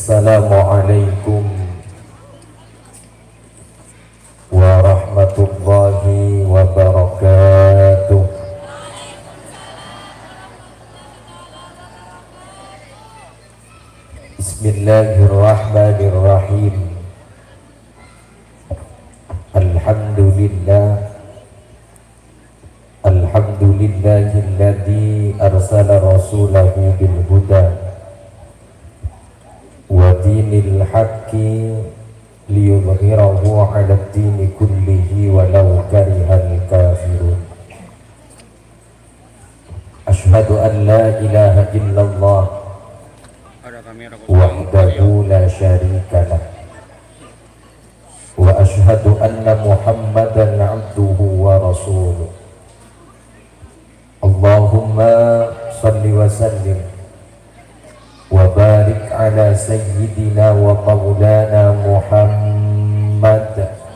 Assalamualaikum warahmatullahi wabarakatuh. Bismillahirrahmanirrahim. Alhamdulillahilladzi arsala rasulahu bil huda wa dinil haqqi liyudhhirahu 'ala ad-dini kullihi walau karihal kafirun. Asyhadu an la ilaha illallah wahdahu la syarika lah wa asyhadu anna Muhammadan 'abduhu wa rasuluh. Allahumma salli wa sallim wa barik ala sayyidina wa maulana Muhammad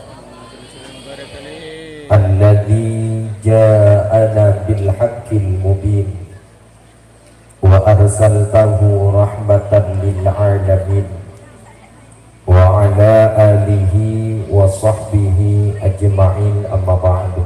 alladzi ja'ana bil haqqil mubin wa arsaltahu rahmatan lil alamin wa ala alihi wa sahbihi ajma'in, amma ba'du.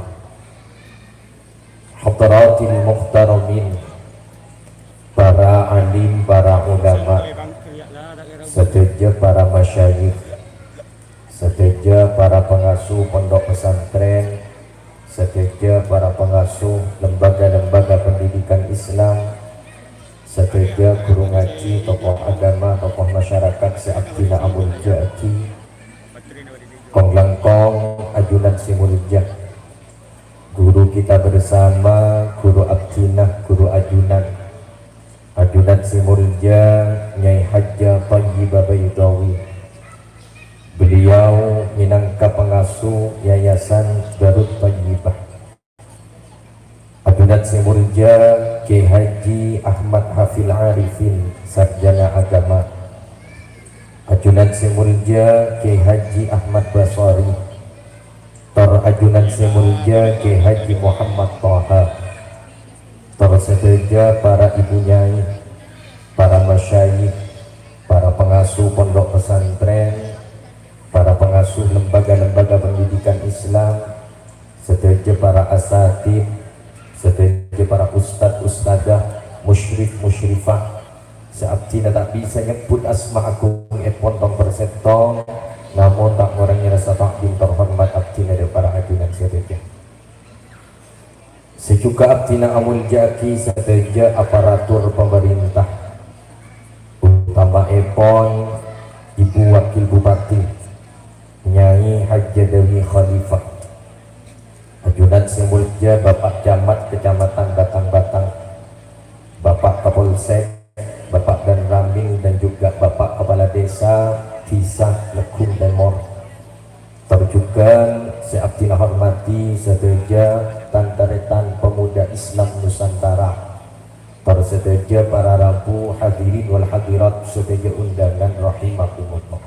Hadratil muhtaramin, para alim, para ulama, seteja para masyayikh, seteja para pengasuh pondok pesantren, seteja para pengasuh lembaga-lembaga pendidikan Islam, seteja guru ngaji, tokoh agama, tokoh masyarakat seabdina amul jati, kong langkong ajunan simuljah, guru kita bersama, guru abdinah, guru ajunan simulja Nyai Hajjah Thayyibah Baidawi. Beliau minangka pengasuh Yayasan Darut Thayyibah. Ajunan simulja Kiai Haji Ahmad Hafil Arifin, sarjana agama. Ajunan simulja Kiai Haji Ahmad Basari. Ajunan simulja Kiai Haji Muhammad Thaha. Tersedia para ibu nyai, para masyayikh, para pengasuh pondok pesantren, para pengasuh lembaga-lembaga pendidikan Islam, seteja para asatid, seteja para ustadz ustadzah, musyrif musyrifah, seabdina tak bisa nyebut asma agung pondok persetong, namun tak ngurangi rasa takdim terhormat abdina dari para ajunan seteja. Sejuga abdina amul jaki, seteja aparatur pemerintah, utama epon Ibu Wakil Bupati Nyai Hajjah Dewi Khalifah, ajunan simulja Bapak Camat Kecamatan Batang-Batang, Bapak Kapolsek, Bapak Dan Ramil, dan juga Bapak Kepala Desa Kisah Lekung dan Mor. Terjugan seabdina hormati seteja tantaretan pemuda Islam Nusantara, terseteja para rabu hadirin wal hadirat, seteja undangan rahimakumullah.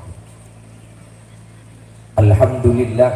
Alhamdulillah,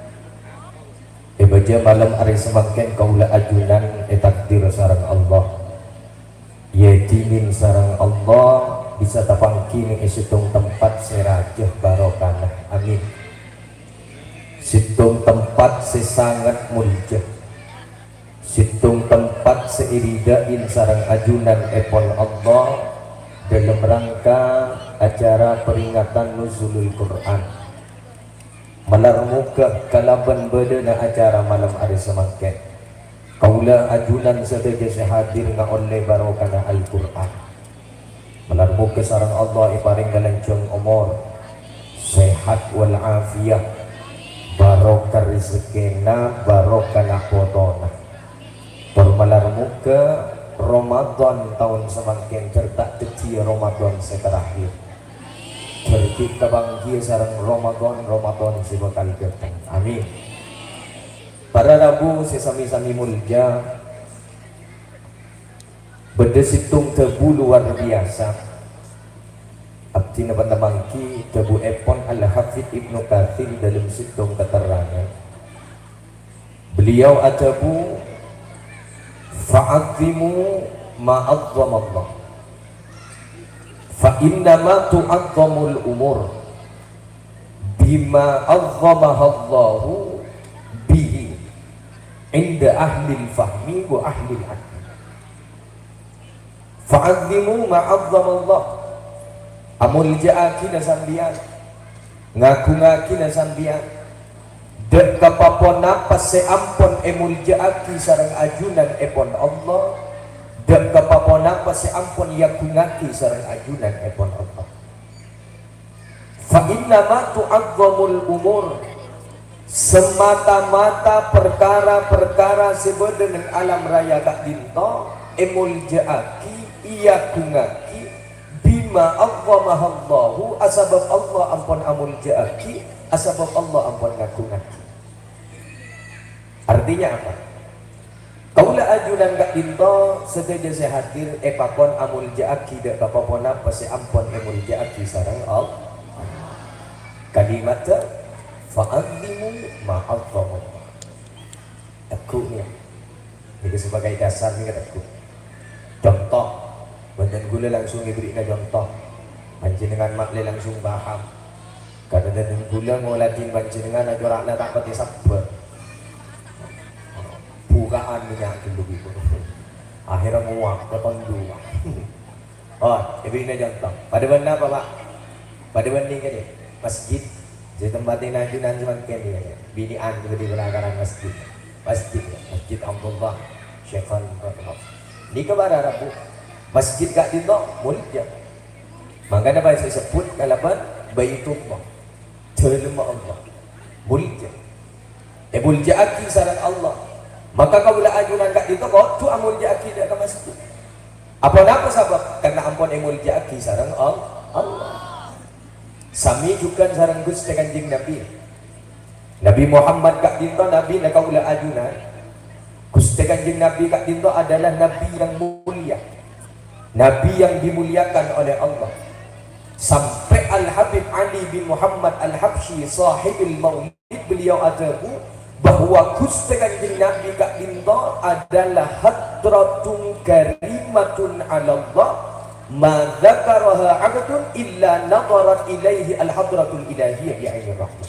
baja malam hari semakin kaula ajunan takdir sarang Allah, yetimin sarang Allah, bisa tapangki ning isitung tempat serajah barokah, amin. Situng tempat sesangat mulia, situng tempat seiridain sarang ajunan epon Allah dalam rangka acara peringatan nuzulul Quran. Malar muka kalaban bedana acara malam hari semangket, kaula ajunan seteja sehadir nga oleh barokana Al-Quran. Malar muka sarang Allah iparing galancong umur, sehat wal afiyah, barokah rezekina, barokah nakotona. Permalar muka Ramadan tahun semakin cerdak kecil Ramadan seterakhir. Kita bangkit sarang Ramadan si bakal datang. Amin. Para rabu sesami-sami mulja, bedesitung tebu luar biasa. Abdi nabanda mangki tebu epon Al-Hafidh Ibnu Katsir dalam situng keterangan. Beliau atabu fa'azimu ma'azzamallah fa innama tu'azzamul umur bima azzamahallahu bihi inda ahli fahmi wa ahli al-aqli. Fa'azzimu ma'azzamallah, amul ja'aki na sambian ngaku-ngaki na sambian dek kapapona pas seampon emul ja'aki sarang ajunan epon Allah, dek kapapona pas seampon yaku-ngaki sarang ajunan epon Allah. Fa innama tu'azzamul umur, semata-mata perkara-perkara sebeden alam raya kak dinto emul ja'aki iya kungaki bima azzamahallahu, asabab Allah ampun amul ja'aki, asabab Allah ampun ngakungaki. Artinya apa? Kaula ajunan kak dinto sedaja saya hadir epakon amul ja'aki dek kapapona pasi ampun emul ja'aki sarang Allah. Kalimatnya fa'adzimu ma'azzamullah. Aku ni ini sebagai dasar ni kataku. Contoh bandan gula langsung diberi contoh. Panjenengan makle langsung paham. Kadang-kadang gula ngolatin panjenengan aja rakna tak pati sabar. Bukaan minyak dulu gitu. Akhirnya nguak keton dua. Oh, diberi contoh. Pada mana apa Pak? Pada mana ni masjid, jadi tempatnya najunan cuma kini ya, binian juga di belakang masjid, masjid Abdullah Syekhan Rahmat. Ini kepada Rabu, masjid gak dinto mulia. Makanya apa saya sebut kalaban Baitullah, terlema Allah, mulia. Mulia aki sarang Allah. Maka kau bila ajunan gak dinto, kau tu amul aki dak ke masjid. Apa sebab? Karena ampun mulia aki sarang Allah. Sami juga sarang Gusti Kanjeng Nabi. Nabi Muhammad kak dinto Nabi nak kaula ajunan. Gusti Kanjeng Nabi kak dinto adalah Nabi yang mulia, Nabi yang dimuliakan oleh Allah. Sampai Al-Habib Ali bin Muhammad Al-Habsyi sahibul maulid beliau atahu bahwa Gusti Kanjeng Nabi kak dinto adalah hadratun karimatun ala Allah, ma dzakaraha 'abdun illa nadarat ilaihi al-hadratul ilahiyah bi ainir rahmah.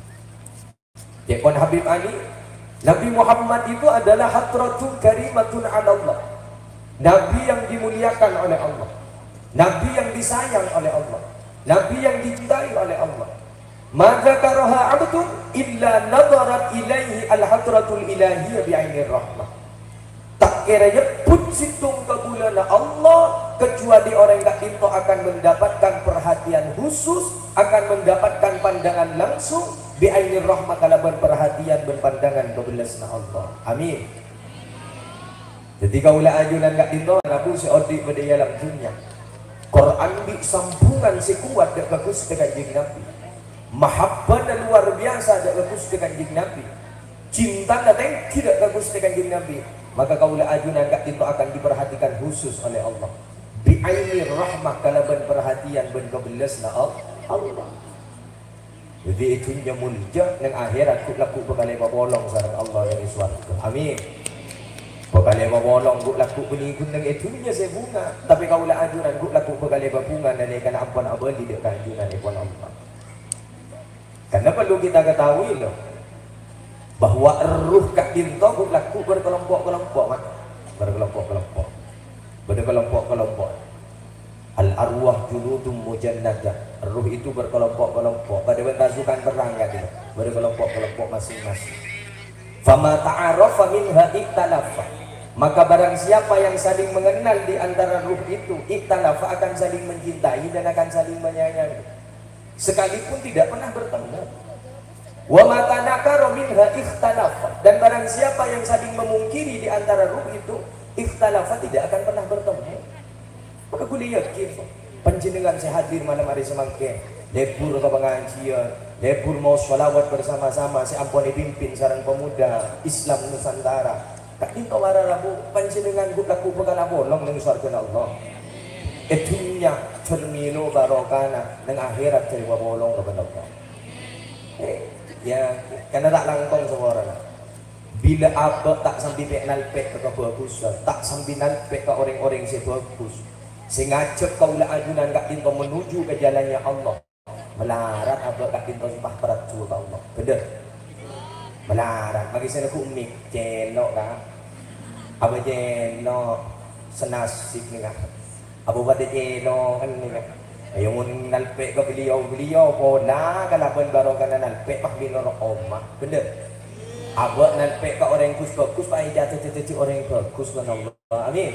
Jepon Habib Ali, Nabi Muhammad itu adalah hadratun karimatun 'ala Allah, Nabi yang dimuliakan oleh Allah, Nabi yang disayang oleh Allah, Nabi yang dicintai oleh Allah. Ma dzakaraha 'abdun illa nadarat ilaihi al-hadratul ilahiyah bi ainir rahmah. Tak kira nyebut situng kegulana Allah kecuali orang yang itu akan mendapatkan perhatian khusus, akan mendapatkan pandangan langsung bi'ainir rahmah, kalaban perhatian berpandangan kebelasna Allah. Amin. Jadi kaulah ajunan gak itu Rabu seodik berdaya langsungnya Quran di sambungan sekuat dek bagus dengan Kanjeng Nabi, mahabbah dan luar biasa dek bagus dengan Kanjeng Nabi, cinta dan tidak bagus dengan Kanjeng Nabi. Maka kaulah ajunan gak itu akan diperhatikan khusus oleh Allah bi'ainir rahmah, kalaban perhatian ben kebelasna Allah. Jadi itunya mulia nang akhirat ku laku bekalai babolong sareng Allah yang iswarga. Amin. Bekalai babolong ku laku benikun nang itunya saya bunga, tapi kaulah ajunan ku laku bekalai babunga dan ikan ampun abadi dek ajunan ipon Allah. Karena perlu kita ketahui loh bahwa ruh kak dinto laku berkelompok-kelompok, berkelompok-kelompok. Al-arwah junudum mujannadah, ruh itu berkelompok-kelompok, pada pasukan perang kan, berkelompok-kelompok masing-masing. Fama ta'arafa minha iktalafa, maka barang siapa yang saling mengenal di antara ruh itu, iktalafa, akan saling mencintai dan akan saling menyayangi, sekalipun tidak pernah bertemu. Wa matanakara minha ikhtalafa, dan barang siapa yang saling memungkiri di antara ruh itu, ikhtalafa, tidak akan pernah bertemu. Maka kuliah yakin panjenengan saya hadir malam hari semangke, lebur ke pengajian, lebur mau sholawat bersama-sama, saya ampun dipimpin sarang pemuda Islam Nusantara. Tak dinto wara Rabu panjenengan ku laku bekal bolong nang surga Allah. Etunya cermilo barokana nang akhirat cari bolong kepada Allah. Ya, karena tak langkong semua orang. Bila apa tak sampai pek nalpek ke bagus, tak sampai nalpek ke orang-orang si bagus, Singajak kaulah ajunan kak pintu menuju ke jalannya Allah. Melarat abak kak pintu sumpah peratu ke Allah. Bener. Melarat. Bagi saya aku mik jelok kan. Apa jelok senasib ni kan. Apa pada jelok kan ni kan. Ayo mun nalpek ke beliau pola kalaban baru kana nalpek mah binor omah. Bener. Abak nalpek ke orang yang bagus pak jatuh orang yang bagus kan Allah. Amin.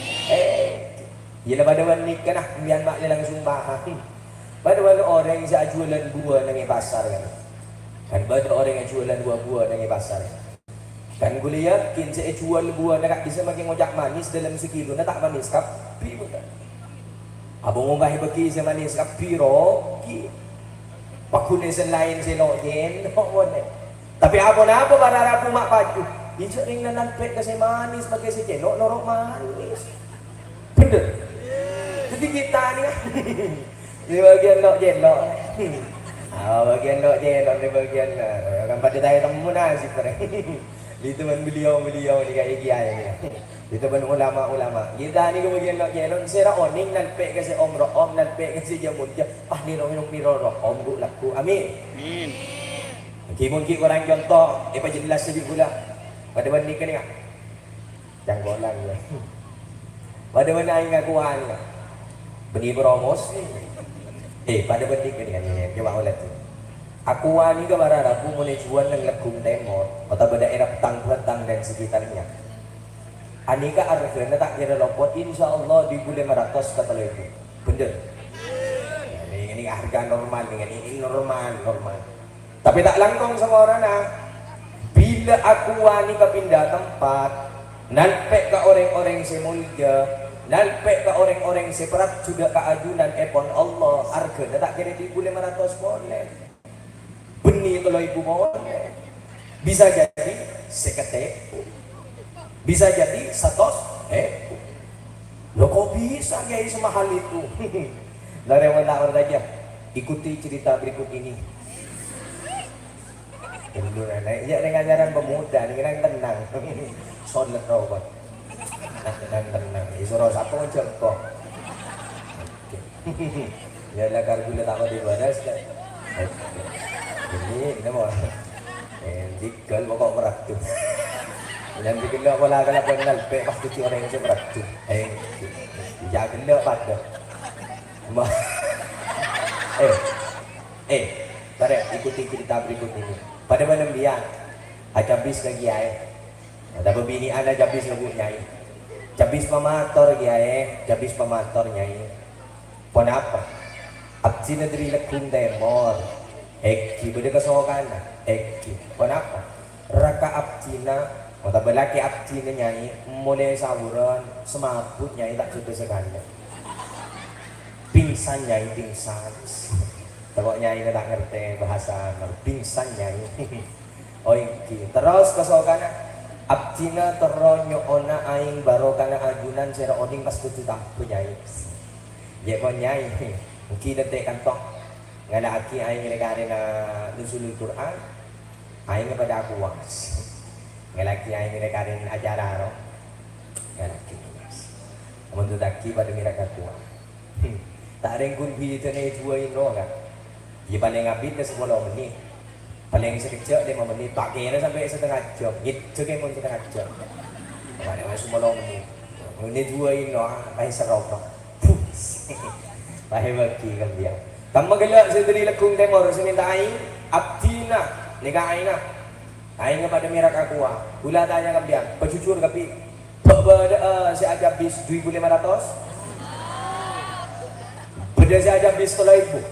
Ialah pada wan nikah nah kemudian mak dia langsung bahas. Pada wan orang yang jualan buah nang pasar kan. Kan pada orang yang jualan buah nang pasar. Kan gue yakin saya jual buah nak bisa makin ngojak manis dalam sekilo nak tak manis kapi pun tak. Abang ngobah bagi saya manis kapi roki. Pakune selain selok jen pun. Tapi apa barang aku mak baju. Ijak ring nan pek kasi manis pakai secelok norok manis. Bener. Jadi kita ni di bagian lok jelok. Bagian lok jelok di bagian kan pada saya temu nasi pare. Di teman beliau ni kayak kiai ni. Di teman ulama. Kita ni ke bagian lok jelok saya oning nan pek kasi om nan pek kasi jamun. Ni ro om bu laku. Amin. Amin. Mungkin orang contoh apa jelas sedih pula. Pada mana ni kan ni? Janggolan ni. Pada mana aing akuan ni? Beni promos ni. Pada benda ni kan ni. Coba ulat tu. Akuan ni ke barang aku mulai jual nang Legum Timur atau daerah Petang dan sekitarnya. Anika harga tak kira lopot insya-Allah di bulan 500 kata itu. Bener. Ini harga normal ini normal. Tapi tak langkong sama orang nak. Bila akuan ni pindah tempat, nalpek ke orang-orang semulja, nalpek ke orang-orang separat sudah ke ajunan epon Allah harga tak kira di bulan 500 boleh. Benih kalau ibu boleh. Bisa jadi sekete. Bisa jadi 100 lo kok bisa guys semahal itu. Dari mana saja ikuti cerita berikut ini. Dulu naik ya dengan ajaran pemuda dengan tenang. Solat rawat. Tenang. Isoro siapa contoh. Ya lah kalau gula tak di badas kan. Ini mau. Dikal pokok meratu. Dan dikal bola kalau penal pe pasti orang yang meratu. Ya gila pada. Mari ikuti cerita berikut ini. Pada malam dia ada bis lagi ada bini ada jabis lagu nyai jabis pemator jabis pemator nyai pon apa abdi negeri Legum Timur beda kesokan pon apa raka abdina atau belaki abdina nyai mulai sahuran semabut nyai tak sudah sekali pingsan nyai pingsan. Pokoknya ini tak ngerti bahasa pingsan nyai. Terus kesokan abdina teronyo ona aing baro kana ajunan sira oding pas kudu tampu nyai. Ya kon nyai. Mungkin detek kantok ngada aki aing rekarena nusulul Quran. Aing pada aku was. Ngalaki aing rekaren acara ro. Ngalaki was. Amun daki pada mira kakua. Tak rengkun bi tene dua ino kan. Dia paling ngabit ke 10 menit. Paling sekejap 5 menit. Tak kira sampai setengah jam. Gitu kan pun setengah jam. Paling 10 menit. Ini dua ini paling serok. Paling bagi kan dia. Tambah gelap sendiri Legum Timur. Saya minta aing. Abdina. Nikah aing lah. Aing kepada mirak aku. Gula tanya kan dia. Berjujur tapi. Saya ajar bis 2.500. Beda saya ajar bis 3.000.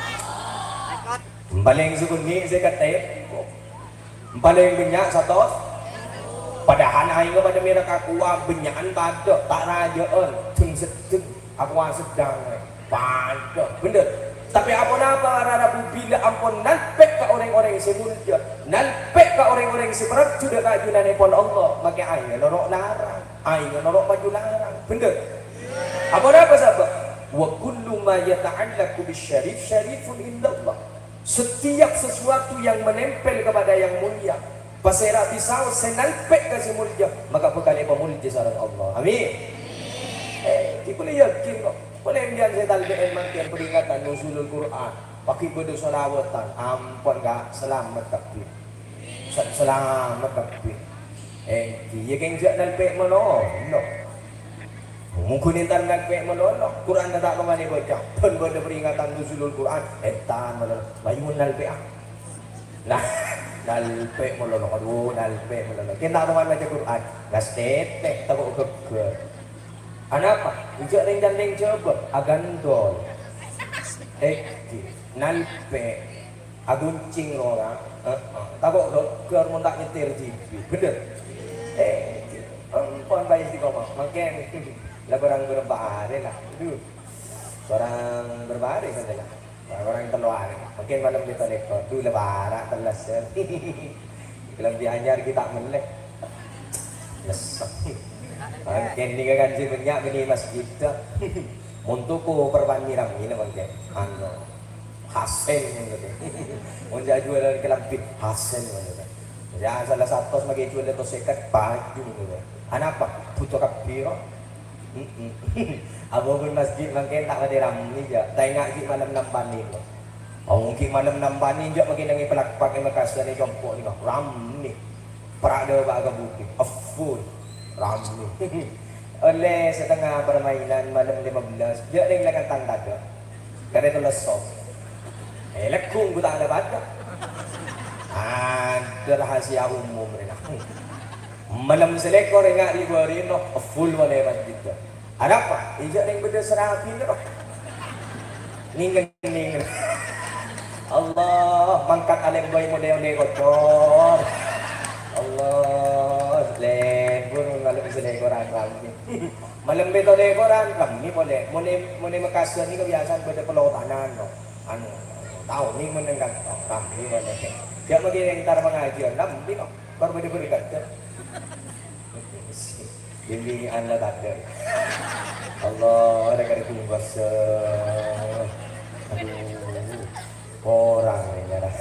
Paling sukungi saya kata paling banyak 100 padahal aing pada mirak aku benyakan pada tak rajaan sedeng aku sedang pada bener tapi apa-apa rada bila ampun nalpek ke orang-orang yang semulja nalpek ke orang-orang yang seberat sudah kajunan epon Allah maka aing norok larang aing norok baju larang bener apa-apa sahabat wa kullu ma yata'allaqu bisyarif syarifun indallah. Setiap sesuatu yang menempel kepada yang mulia pasera pisau senalpek ke si mulia maka bekal pemulja sareng Allah. Amin. boleh yakin kok. Boleh dia saya talbian makian peringatan nuzulul Quran. Pakai bodoh solawatan. Ampun gak selamat tapi. Selamat tapi. Ya kenjak nalpek mono. No. Mungkin intan nalpek mono. Quran tak kemana baca. Pun bodoh peringatan nuzulul Quran. Etan mono. Bayun nalpek ah. Nah. Nalpek mono. Aduh nalpek mono. Kita kemana baca Quran. Gastetek. Takut keker. Apa? Ijak ring dan ring coba agandol nalpe aguncing orang takut dokter mau tak nyetir TV bener ampun bayi si koma makin lah orang berbahari lah orang berbahari saja lah orang terluar makin malam kita lekor tu lebaran telas lebih anyar kita melek lesok makin ni kan si banyak bini masjid Muntuku perban miram ini bangke, ano hasen gitu, munja jualan kelambit hasen gitu, ya salah satu sebagai jual itu sekat baju gitu, apa butuh kapiro, abu pun masjid bangke tak ada ramai je, tengok di malam nampani, mungkin malam nampani je makin nangi pelak pakai Makassar ni jompo ni ramai, perada baga bukit, full ramai. Oleh setengah permainan malam 15 dia ring lakan tanda ke karena itu lesok lekung ku tak ada baca ada rahasia umum mereka malam selekor ingat di hari no full oleh masjid ada apa ijak ring beda serapi no ningen Allah mangkat alem boy model kotor Allah lebur malam selekoran kami malam beto lekoran kami boleh Makassar ni kebiasaan pada pelautan no anu tahu ni menengah kami boleh dia bagi yang tar pengajian kami no baru pada berkata bimbingan lah tak ada Allah ada kali pun bahasa aduh orang ni darah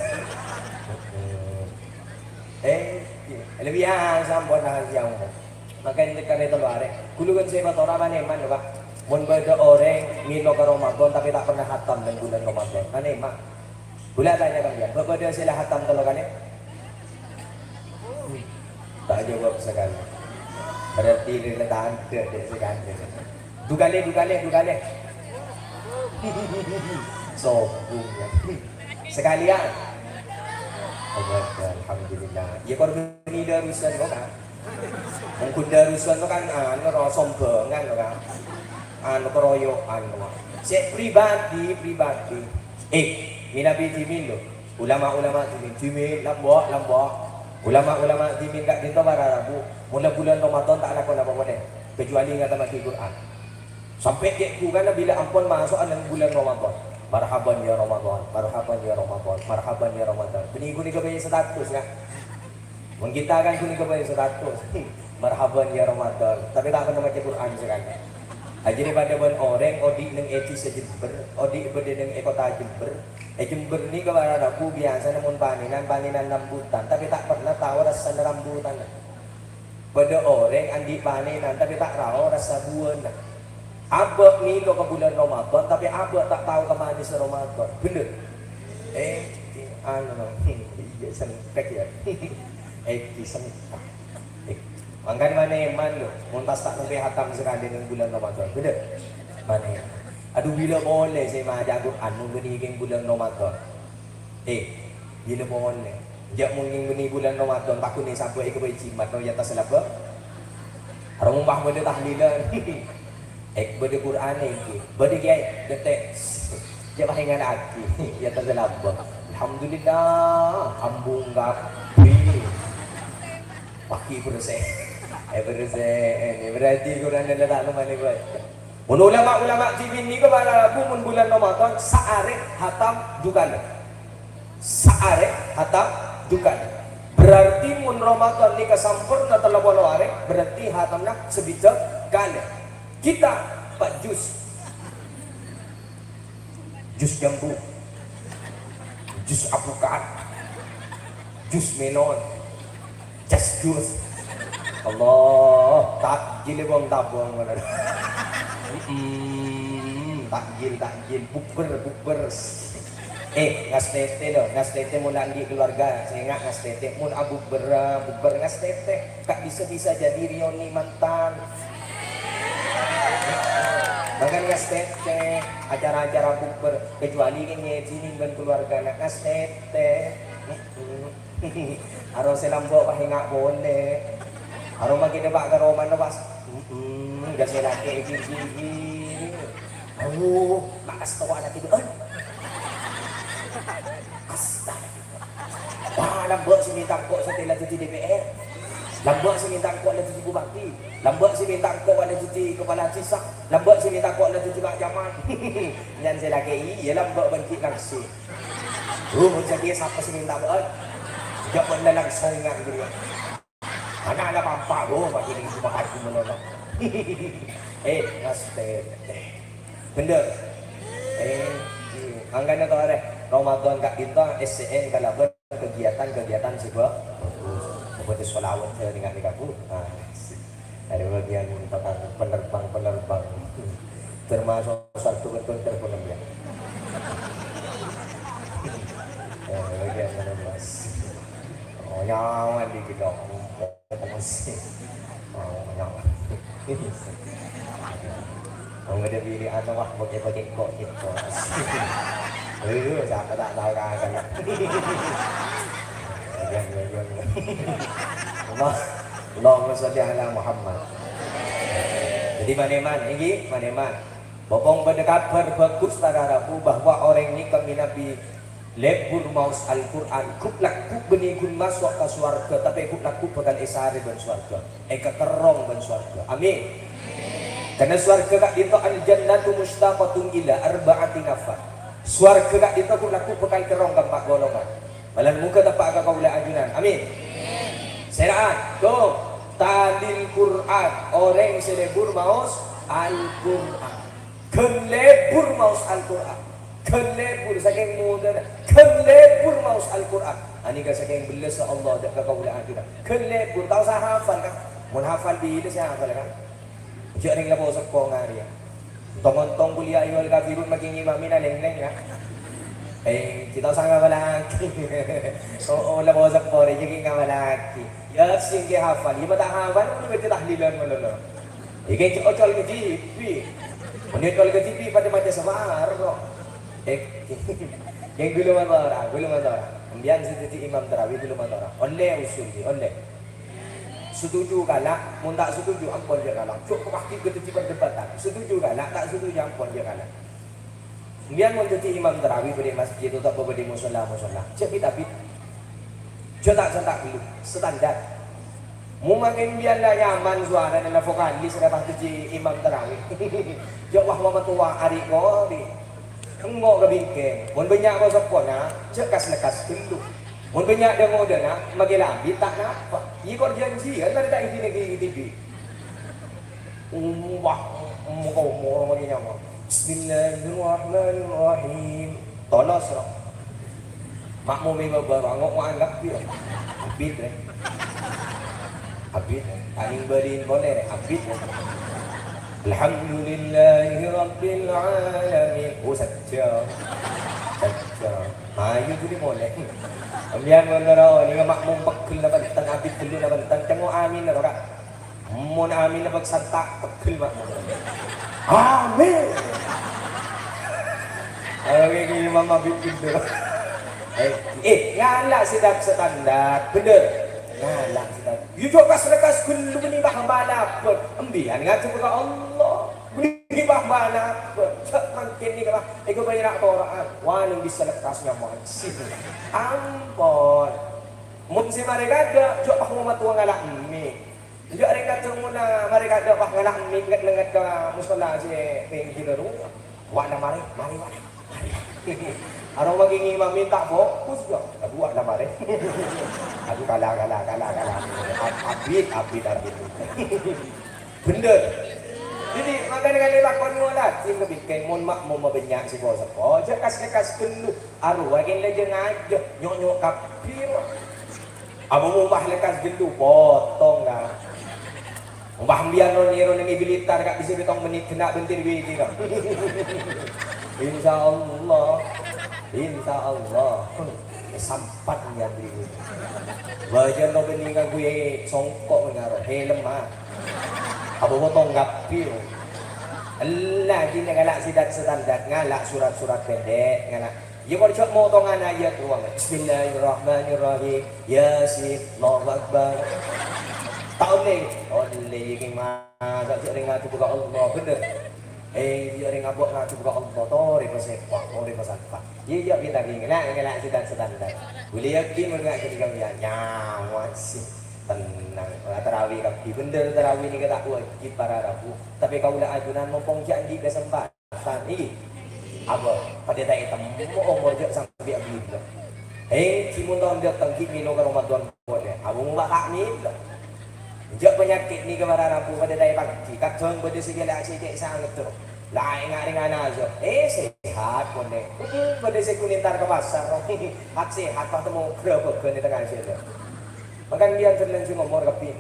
lebih sampun dah siang makan dekat itu luar kulukan saya buat orang mana man pak mun beda orang ngilo ke Ramadan tapi tak pernah hatam dan bulan Ramadan mana mak bulan tanya kan dia berbeda sila hatam kalau kan tak jawab sekali berarti dia tak ada sekali dugale sombong sekalian alhamdulillah ya korban ini darusan kok kan mungkin darusan kan anu sombongan kan anu keroyokan saya pribadi minabi timin lo ulama timin lambok ulama timin kat dito para rabu mula bulan Ramadan tak ada apa boleh kecuali ngata mati Quran sampai kekku kan bila ampun masuk dalam bulan Ramadan marhaban ya Ramadan, marhaban ya Ramadan, marhaban ya Ramadan. Bini kuning kebanyakan status kan? Mungkin kita kan kuning kebanyakan status. Marhaban ya Ramadan. Tapi tak pernah baca Quran sekarang. Jadi pada ban orang odik neng etis Jember, odik berde neng ekota Jember. Jember ni kepada aku biasa namun paninan rambutan, tapi tak pernah tahu rasa rambutan. Pada orang andi paninan, tapi tak tahu rasa buah. Abah ni lo ke bulan Ramadan tapi abah tak tahu ke mana di Ramadan. Bener? Iya sengkak ya. Sengkak. Angkat mana iman lo? Muntas tak sampai hatam sekali dengan bulan Ramadan. Bener? Mana? Aduh bila boleh saya maha Quran mengenai bulan Ramadan. Bila boleh. Jak mengenai bulan Ramadan takut ni sampai ke bayi cimat no jatah selapa. Orang umpah benda tahlilan. Berde Quran ni, berde gay, detek, jangan ingat aku, ya tak selamba. Alhamdulillah, ambung gapi, paki bersih, berarti Quran dah tak nama ni buat. Ulama TV ni kepada aku bulan Ramadan saare hatam dukan, Berarti mun Ramadan ni kesampurna telah bola berarti hatamnya sebijak kali. Kita Pak jus jambu, jus apukat, jus melon, jus Allah tak jile buang tabung mana takjil bukber ngas tete loh, ngas tete mau lagi keluarga saya nggak ngas tete mau abu bukber ngas tete kak bisa jadi Rioni mantan bahkan ngas tete acara-acara bukber kecuali ini sini dan keluarga ngas tete harus selambok pakai nggak boleh harus makin debak ke Roman lepas gak saya laki gini makas tawa anak itu wah lambak si minta kok setelah jadi DPR lambak si minta kok lah jadi bupati lambak si minta kok lah jadi kepala cisak lambak si minta kok lah jadi Pak Jaman dan saya laki iya lambak bangkit langsung macam dia siapa si minta buat gak pernah langsung ingat gitu anak ada pampak bagi ini cuma aku menolong benda angkanya tahu deh Ramadan kak kita SCN kalau kegiatan sebuah seperti sholawat dengan kamu dari bagian tentang penerbang termasuk satu betul terpenuh ya bagian 16 nyawa di kita masih nyawa không ada pilih atau wah pakai kok gitu siapa tak tahu kan Allahumma sholli ala Muhammad jadi maneman ini maneman bopong berdekat berbagus tararapu bahwa orang ini kami Nabi lebur maus Al-Quran kuplak kuk benigun masuk ke surga tapi kuplak kuk bakal esari dan surga kekerong dan surga amin karena surga kak itu al-jannatu mustaqatun ila arba'ati nafar surga kak itu kuplak kuk bakal kerong ke 4 golongan malah muka tapak ke kaula ajunan amin seraan tuh tadil Quran orang selebur maus Al-Quran kelebur maus Al-Quran kelebur saking muda kelebur maus Al-Quran ini kan saking belas Allah dak kaulaan kita kelebur tahu saya hafal kan mun hafal bila saya hafal kan jaring labo sepo ngari tong kuliah iwal kafirun makin imamina leng-leng ya kita sangat balaki oh labo sepo re jadi enggak balaki ya sing ke hafal iba tak hafal ni baca tahlilan melolo iki ocol ke TV menit kol ke TV pada macam samar kok yang belum ada orang kemudian seperti imam tarawih belum ada orang oleh usul oleh setuju kalah mun tak setuju ampun dia kalah cuk pasti ketika perdebatan setuju kalah tak setuju ampun dia kalah kemudian mun jadi imam tarawih di masjid atau di musala cek tapi cek tak dulu standar mu makin biar lah nyaman suara dan vokalis lepas jadi imam tarawih jauh wah tua hari ko enggak kebingkeng mun banyak kau sepona cekas lekas dulu mun banyak dia ngoda nak magilambi tak napa i kor janji kan tak ini lagi TV wah mau lagi nyawa bismillahirrahmanirrahim tolos roh makmum ibu barangok mau anggap dia abid aning berin boleh abid Alhamdulillahi Rabbil Alamin. Oh saja. Ayo jadi boleh. Kemudian menurut ini makmum pekil lah bentang abid dulu lah bentang. Tengok amin lah kak. Mun amin lah santak pekil makmum. Amin. Ayo ini imam abid dulu. Ngalah sedap standar bener. Ngalah sedap. Yuk kas dulu ni bah mana pun. Ambian ngatu kepada Allah. Beri bah mana pun. Makin ni kalau ego banyak orang. Wah yang bisa lekasnya masih. Ampun. Mungkin mereka ada. Jok bah mau tua ngalah ni. Jok mereka cuma mereka ada bah ngalah ni. Ngat ke musola si pengki dulu. Wah mari. Orang bagi imam minta fokus kok. Buat lah mari. Aduh kalah. Abid. Bener. Jadi makan dengan lakon mulat sing kebikin mun mak mau banyak si bos apa. Jekas dulu. Aru lagi lejeng aja nyok kafir. Abu mubah lekas dulu potong dah. Mbah mbian ro niro ning Blitar kak disuruh 7 menit kena bentir iki kok. Insyaallah. Insyaallah. Sampat nyandri. Wajan no bening ka gue songkok ngaro helm ah. Abo potong gapil. Allah gini ngalak sidat standar ngalak surat-surat pendek ngalak. Ya kalau cok motongan ayat ruang. Bismillahirrahmanirrahim. Yasin, Allahu Akbar. Tahun ni, oleh yang masa cik ngatu buka Allah bener. Yang ngabuk ngatu buka Allah tori pasepak, tori pasepak. Iya kita gini, ngelak sidat standar. Boleh yakin enggak ketika dia nyawa sih tenang. Tarawih kapi bener tarawih ni kata wajib para rabu. Tapi kalau lah ajunan mumpung janji kesempatan ini. Apa? Pada tak hitam, mau umur je sampai abis. Cimun tahun dia tengkit minum ke Ramadan boleh. Abu muka tak ni. Jak penyakit ni kepada rabu pada daya pagi. Kadang pada segala asyik sangat tu. Lain ringan aja. Sehat pun deh. Pada sekunintar ke pasar. Hak sehat pak temu kerap di tengah sini. Makan dia terlalu ngomor kapi.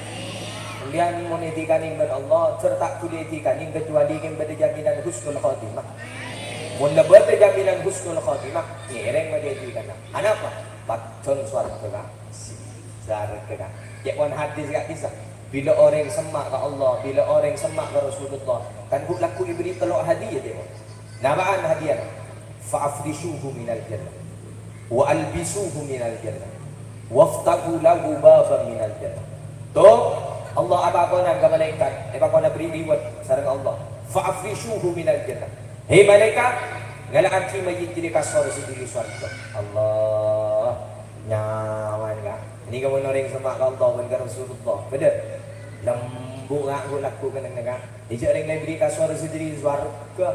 Dia monetikan iman Allah serta kulitikan yang kecuali yang berjaminan husnul khotimah. Mula berjaminan husnul khotimah. Ngereng menjadikan. Kenapa? Patun suara kena. Suara kena. Jawan hadis gak bisa. Bila orang semak ke Allah, bila orang semak ke Rasulullah, kan laku diberi telur hadiah dia. Namaan hadiah. Fa'afrishuhu minal jannah. Wa albisuhu minal jannah. Waftahu lahu baban minal jannah. Tu Allah apa kau nak ke malaikat? Apa kau nak beri reward sareng Allah? Fa'afrishuhu minal jannah. Hei malaikat, ngalaan ki mayit jadi kasar sendiri surga. Allah nyaman kan? Ini kamu orang semak ke Allah dan ke Rasulullah. Benar? Lembut aku lakukan dengan ijak orang lain beri kasar sendiri surga.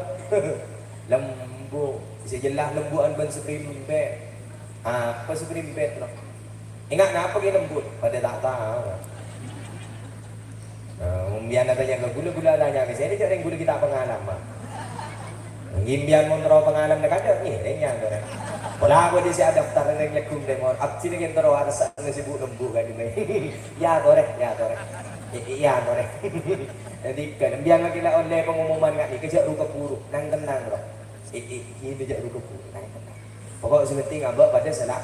Lembut. Bisa jelas lembuan ban seperimpet. Apa seperimpet lah? Ingat apa ke lembut? Pada tak tahu. Biar nak tanya ke gula-gula tanya ke saya. Ini orang gula kita pengalaman. Ngimbian mau terus pengalaman nak ada ni, renyang tu. Kalau aku di sini daftar dengan lekum demon, absi dengan terus harus sibuk lembu kan ini. Ya korek, ya korek, ya korek. Jadi kan biar lagi lah oleh pengumuman kat ni kejak ruka puru, nang tenang bro. Ini kejak ruka puru, nang tenang. Pokok seperti ngabak pada salah.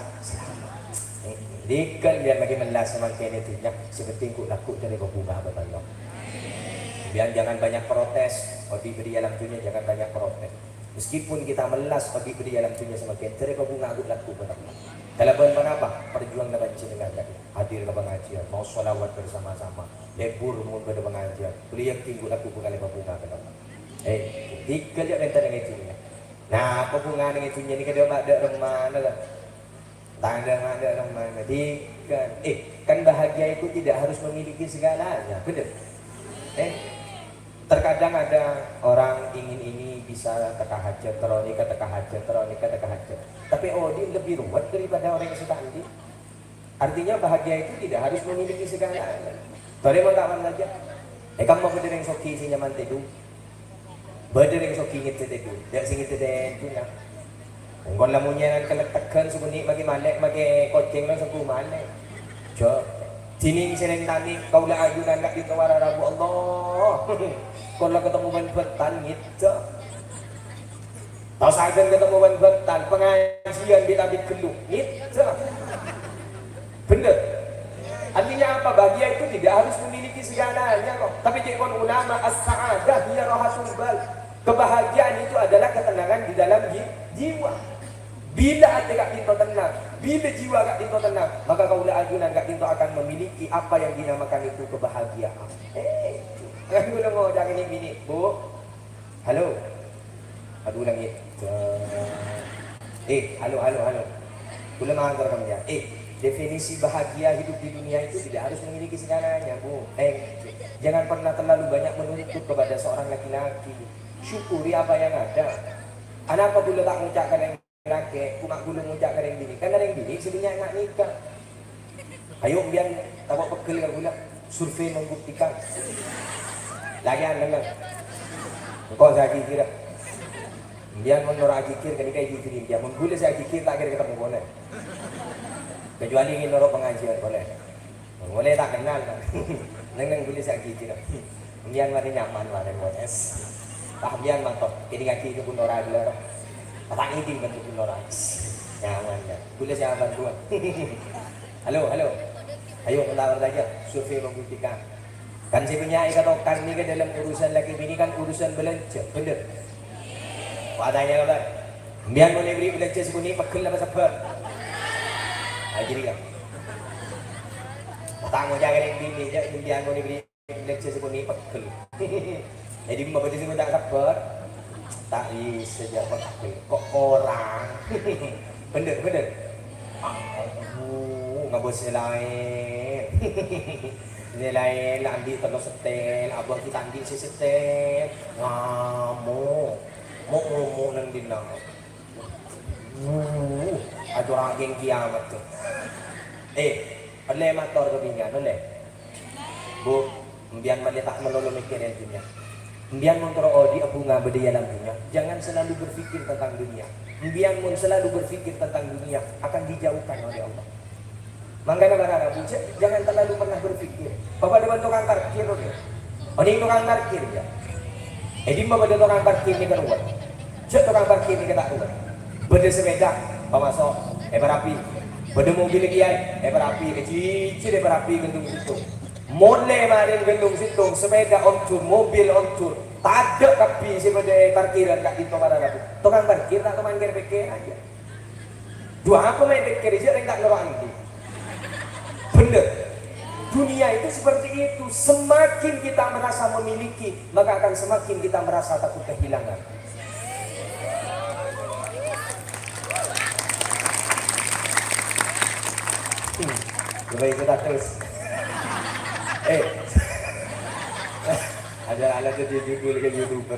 Dikan biar lagi melas semakin itu nya seperti ku laku dari bunga betul. Biar jangan banyak protes, odi beri alam dunia jangan banyak protes. Meskipun kita melas odi beri alam dunia semakin dari bunga aku laku betul. Kalau bukan apa? Perjuang dan banci dengan tadi. Hadir ke pengajian, mau sholawat bersama-sama. Lebur mun pada pengajian. Kuliah tinggu laku bukan lepas bunga betul. Tiga je rentan dengan itunya. Nah, apa bunga dengan itunya ni kada ada remana lah. Tanda ada remana. Tiga. Kan bahagia itu tidak harus memiliki segalanya, betul? Terkadang ada orang ingin ini bisa teka hajat, teronika teka hajat, teronika teka hajat. Tapi dia lebih ruwet daripada orang yang suka andi. Artinya bahagia itu tidak harus memiliki segalanya. Tadi mau kawan saja. Kamu mau berdiri soki si nyaman tedu. Berdiri soki ngit tedu. Dia singit tedu punya. Engkau lamunya nan keletakan sebenarnya bagi malek bagi koceng lah seku malek. Cok. Sini sering tani kau lah ajunan kat di tawara rabu Allah. Kalau ketemu ban-ban gitu. Tahu saja ketemu ban-ban pengajian di tabit keluk gitu. Benar. Artinya apa? Bahagia itu tidak harus memiliki segalanya kok. Tapi jekon ulama as-sa'adah hiya rahatul bal. Kebahagiaan itu adalah ketenangan di dalam jiwa. Bila hati kak pintu tenang, bila jiwa kak pintu tenang, maka kaulah ajunan kak pintu akan memiliki apa yang dinamakan itu kebahagiaan. Aku ulang mau jangan ini, bu. Halo, aduh ulang ni. Halo. Ulang angkat kamu ya. Definisi bahagia hidup di dunia itu tidak harus memiliki segalanya, bu. Jangan pernah terlalu banyak menuntut kepada seorang laki-laki. Syukuri apa yang ada. Anak apabila tak mengucapkan yang laki, kumak gulung ngucap kadang bini. Kan kadang bini sebenarnya nak nikah. Ayo biar tapak pekel gula. Survei membuktikan. Lagi anda engkau saya kira. Biar menurut kikir kan ikai kikirin dia. Menggula saya kikir tak kira ketemu boleh. Kecuali ingin norok pengajian boleh. Boleh tak kenal kan. neng boleh sakit tidak. Kemudian mana nyaman mana moes. Kemudian mantap. Ini kaki ke pun orang dulu. Patang ini bentuk pun orang. Nyaman ya. Boleh saya bantuan. Halo, halo. Ayo kita saja. Survei membuktikan. Kan si penyair katakan ni ke dalam urusan laki bini kan urusan belanja, benar. Padanya kabar. Kemudian boleh beri belanja sebuni pekal apa sabar. Jadi kan. Tanggung jangan yang bini je. Kemudian boleh beri belanja sebuni pekal. Jadi bapa di sini tak sabar. Tak bisa je pekal. Kok orang. Benar, benar. Ngabos lain. Nilai nak ambil telur setel, abang kita ambil si setel. Ngamuk. Mau nang dina. Ada orang geng kiamat tu. Oleh motor ke pinggan, oleh. Bu, biar mana tak melulu mikirin dunia. Biar motor odi bunga berdaya dalam dunia. Jangan selalu berfikir tentang dunia. Biar mun selalu berfikir tentang dunia akan dijauhkan oleh Allah. Makanya barang jangan terlalu pernah berpikir. Bapak depan tukang parkir oke. Oh ini tukang parkir ya. Jadi bapak depan tukang parkir ni keruat. Cek tukang parkir ni kita keruat. Beda sepeda, masuk. Berapi. Beda mobil kiai, berapi. Cici berapi gendung situ. Mole marin gendung situ. Sepeda oncur, mobil oncur. Tak ada kapi sepeda parkiran kat itu pada rapi. Tukang parkir tak teman pikir aja. Dua apa main pikir aja yang tak ngeroan itu. Benar, dunia itu seperti itu. Semakin kita merasa memiliki, maka akan semakin kita merasa takut kehilangan. Coba kita terus. Ada jadi judul ke YouTuber.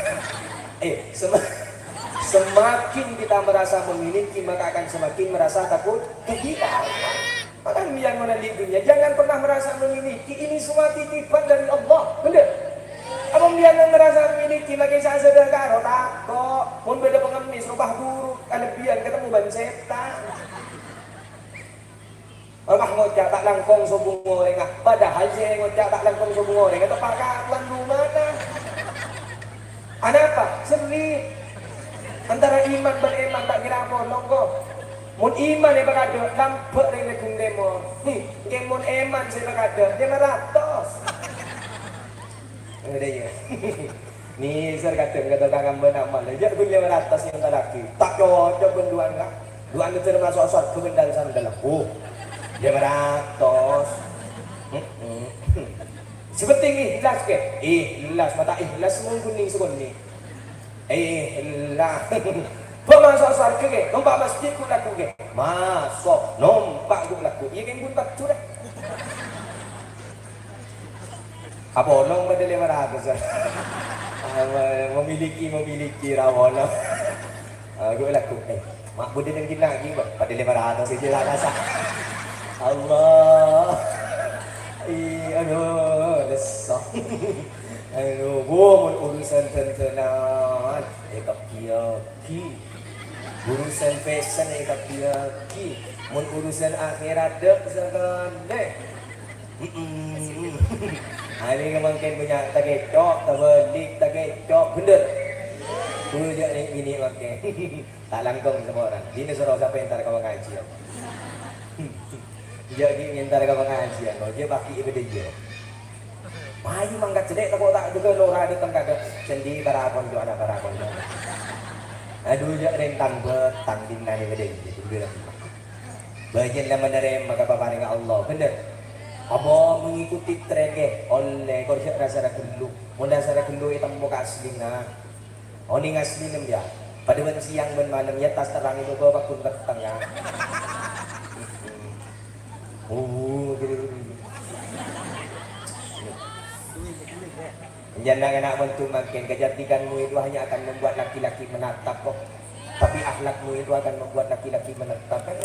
Semakin kita merasa memiliki, maka akan semakin merasa takut kehilangan. Makanya yang mana di dunia jangan pernah merasa memiliki, ini semua titipan dari Allah, benar? Apa yang merasa memiliki makin saya sedekah rotak kok, mun beda pengemis, rubah buruk, kelebihan ketemu ban setan. Orang ngocak tak langkong sobung goreng, padahal saya ngocak tak langkong sobung goreng, kata pakak tuan rumah mana? Ada apa? Seri antara iman beriman tak kira apa, nongko. Mun iman yang berada, lampak yang negung demo. Mun iman saya berada, dia meratos. Ada ya. Ni saya kata kangen benamal. Dia punya meratos yang lelaki. Tak cocok benduan kan? Duan itu termasuk asal kebendal sana dalam. Dia meratos. Seperti ini ikhlas ke? Ikhlas mata ikhlas mun kuning sekuni. Ikhlas. Pemasok sarga ke, nompak masjid ku laku ke, masuk, nompak ku laku, iya kan pun batu dah. Apa orang pada 500 memiliki rawon. Gue laku, mak boleh nengkin lagi pada 500 saja lah rasa. Allah, aduh, lesok. Aduh, mun urusan tentenan, kaki. Urusan fashion ni tapi lagi, mun urusan akhirat dek segala. Hari ni mungkin punya tak kecok, tak belik, tak kecok, bener. Tu je ni ini makan. Tak langkong semua orang. Ini suruh siapa yang kau ngaji. Jadi yang kau ngaji, dia baki ibadah dia. Payu mangkat cedek tak juga lora ada tengah ada sendi barakon do ada barakon. Aduh jak rentang betang dinna ni gede gitu bilang. Bagian dalam menerima maka paparing Allah bener. Apa mengikuti tren ke oleh kau rasa gelu. Mun rasa gelu itu muka aslinya. Oni ngasli nem ya. Pada siang ben malam ya tas terang itu bawa pun betang ya. Gitu. Jangan nak bantu makin kecantikanmu itu hanya akan membuat laki-laki menatap kok. Tapi akhlakmu itu akan membuat laki-laki menatap kan.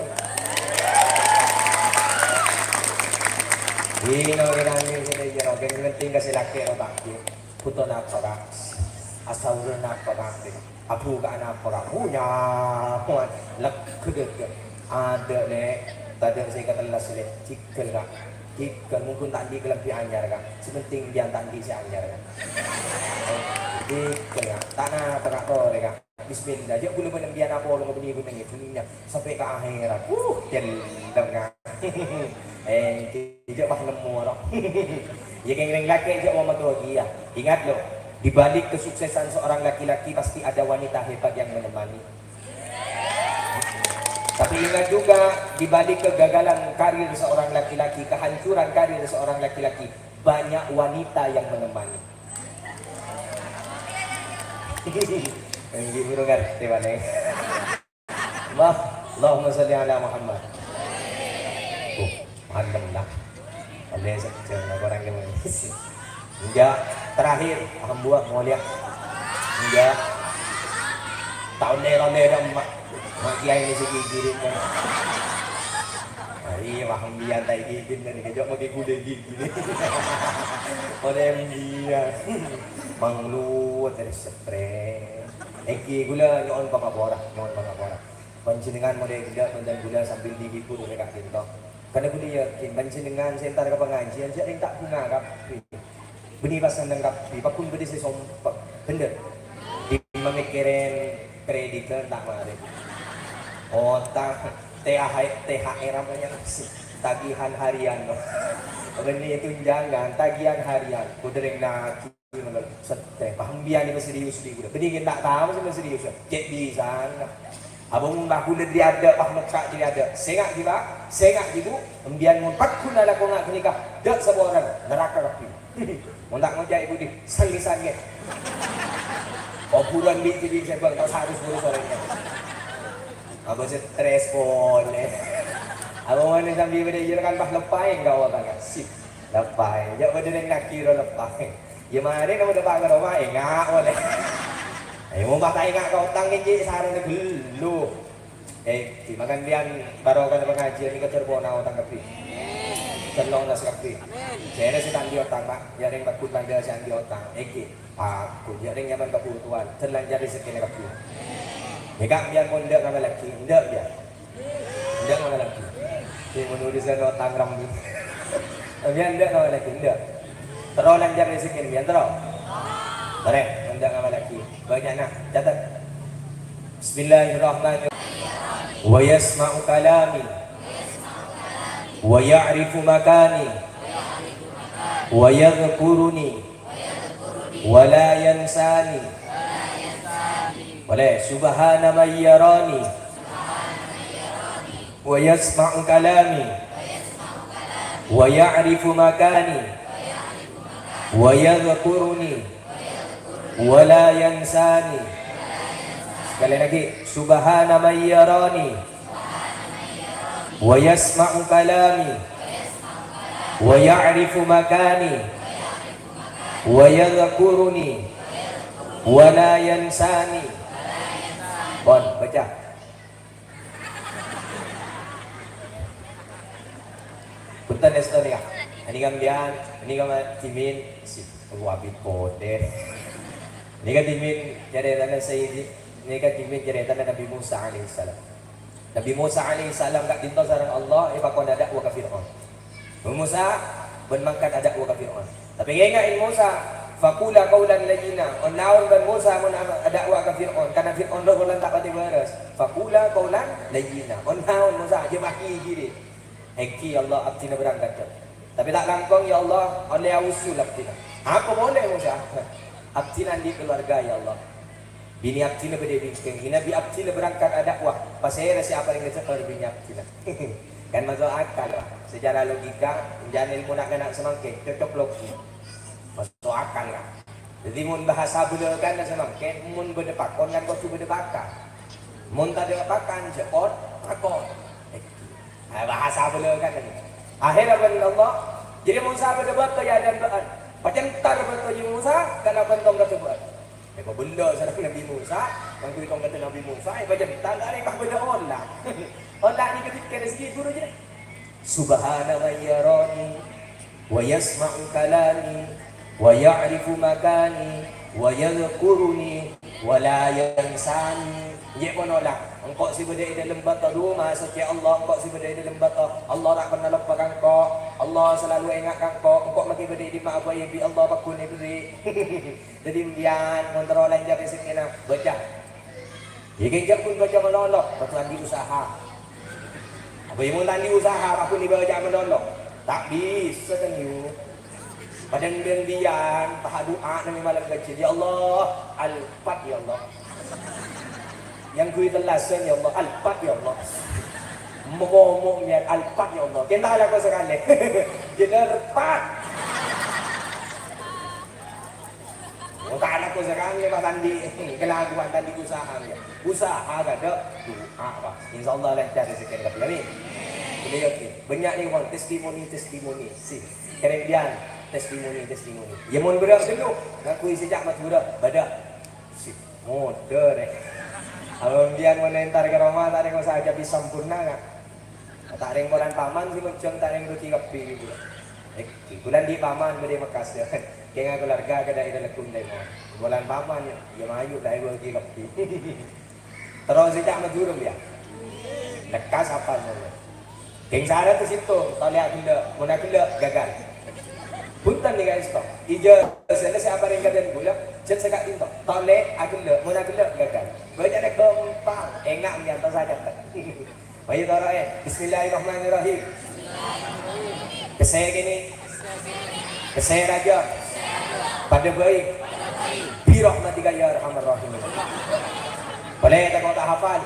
Ini orang ini sini jero gen penting kasih laki otak dia. Puto nak orang asal nak orang dia. Abu ka anak orang punya puan lek kedek ada le Tadi saya kata lah sulit, cikal kak, cikal mungkin tak di kelampi anjar kak, sepenting dia tak di si anjar kak. Cikal kak, tanah tengah kau kak. Bismillah, dia boleh menambian apa orang begini gunanya, bunyinya sampai ke akhirat. Jendam kak. Dia bah nemu orang. Ya keng laki dia mau matologi ya. Ingat loh, di balik kesuksesan seorang laki-laki pasti ada wanita hebat yang menemani. Tapi ingat juga, di balik kegagalan karir seorang laki-laki, kehancuran karir seorang laki-laki, banyak wanita yang menemani. Hindi mo ngerti ba nih? Allahumma salli ala Muhammad. Madam lah. Oleh sekecil orang yang enggak terakhir buat mau lihat enggak tahun nero mak kiai ini segi giring kan. Iya paham biar tak gigit dan kejok pakai kuda gigi. Oleh dia manglu dari spray. Eki gula nyon pangapora. Pancingan model gula dan gula sambil digigit mereka gitu. Karena gula yakin pancingan sentar ke pengajian jadi tak bunga kap. Beni pasan kap di pakun bedi sesompak bener. Di memikirin kreditor tak mari. Otak THR apa yang tagihan harian loh. Ini tunjangan tagihan harian. Kudering nak setre paham biar ni serius di gula. Beni kita tak tahu sih serius. Cek bisa. Abang aku dia ada paham cak dia ada. Sengak juga, sengak ibu. Ambian mumpak kun ada kau nak nikah. Dak sebuah orang neraka rapi. Mundak ngojak ibu di sangi. Oh bulan di TV saya bang tak harus buru sorenya. Abang stres pun. Abang mana sambil berdiri kan bah lepai kau tak sip. Lepai. Jauh berdiri nak kira lepai. Ya mari kamu dapat ke rumah enggak boleh. Mau tak ingat kau tangin je sarang dulu. Makan bian baru kan pengajian ni keterbona otang kapi. Celong nas kapi. Saya rasa tandi otang pak. Ya ring bakut banda sandi otang. Aku ya ring nyaman kebutuhan. Terlanjur rezeki kapi. Mega biar mondek nama laki. Ndak dia. Ndak nama laki. Dia menuliskan otang rambut. Biar ndak nama laki. Ndak. Terus lanjut rezeki biar terus. Bareng, hendak ngamal lagi. Banyak nak, catat. Bismillahirrahmanirrahim. Wa yasma'u kalami. Wa ya'rifu makani. Wa yadhkuruni. Wa la yansani. Boleh, subhana man yarani. Wa yasma'u kalami. Wa ya'rifu makani. Wa yadhkuruni. Wala yansani. Sekali lagi, subhana man yarani wa yasma'u kalami wa ya'rifu makani wa yadhkuruni wala yansani. Bon, baca. Punten Estonia. Ini kambian, ini timin si wabit kode. Ini timin cerita Sayyid, ini timin cerita Nabi Musa alaihissalam. Nabi Musa alaihissalam kat dinto sareng Allah, pakon ada wa Fir'aun. Musa bermangkat ada wa Fir'aun. Tapi ingat Musa, faqula qaulan layyina. Naun ban Musa mun ada wa Fir'aun, karena Fir'aun ro lan tak pati beres. Faqula qaulan layyina. Naun Musa je maki gini. Eki Allah abtina berangkat. Tapi tak langkong ya Allah, oleh usul abtina. Apa boleh Musa? Abtina di keluarga ya Allah. Bini abtina berdiri kengkina, bi abtina berangkat ada wah. Pasal siapa yang ngecek kalau bini abtina. Kan masuk akal lah. Secara logika, jangan ilmu nak kena semangkin, cocok logik. Masuk akal lah. Jadi mun bahasa bela kan semangkin, mun berdepakon kan kau tu berdepakan. Mun tak berdepakan, cepot, pakon. Bahasa bela kan ni. Akhirnya Allah. Jadi Musa berdebat ke dan doa. Pacentar betul Musa kalau bentong kata buat. Apa benda sareng Nabi Musa, bang tu tong kata Nabi Musa, pacentar ari kah benda Allah. Allah ni ketika rezeki guru je. Subhana wa yarani wa yasma'u kalami wa ya'rifu makani wa yadhkuruni wa la yansani. Ye pun Allah. engkau si bedai dalam bata rumah setiap Allah, engkau si bedai dalam bata Allah tak pernah lupakan kau, Allah selalu ingatkan kau, engkau makin bedai di mak bayi bi Allah bakun ni beri. Jadi bian kontrol lancar di sini nak baca. Jika pun baca menolok, betul di usaha. Apa yang mau tadi usaha, apa ni baca menolok, tak bisa kan you. Padahal bian tahap doa nami malam kecil, ya Allah, al-fat ya Allah. Yang kui telasan ya Allah, al-fat ya Allah. Momong biar al-fat ya Allah. Kita ada kau sekali. Kita al-fat. Tak ada kau sekali pas tadi kelakuan tadi usaha dia. Usaha ada doa apa? Insyaallah lancar rezeki kita ni. Boleh okey. Banyak ni orang testimoni si. Kemudian testimoni. Ya mun berak dulu. Ngakui sejak mati berak badak. Si modal kalau dia menentar ke rumah tak ada kau saja bisa sempurna kan. Tak ada bulan paman si macam tak ada ruti kapi gitu. Bulan di paman beri Mekas ya. Kaya keluarga kada ida lekun dai mo. Bulan paman ya mayu dai ruti kapi. Terus sejak majurum ya. Lekas apa semua. Keng sana tu situ, tak lihat gila, gagal. Punten ni guys tu. Ija selesai apa yang kalian gula, jet sekat tinto. Tolek agila, muna gila gagal. Banyak ada gampang, enggak ni atas saja. Baik tara Bismillahirrahmanirrahim. Kesaya gini, kesaya raja. Pada baik, birahmatika ya arhamar rahimin. Boleh tak kau tak hafal?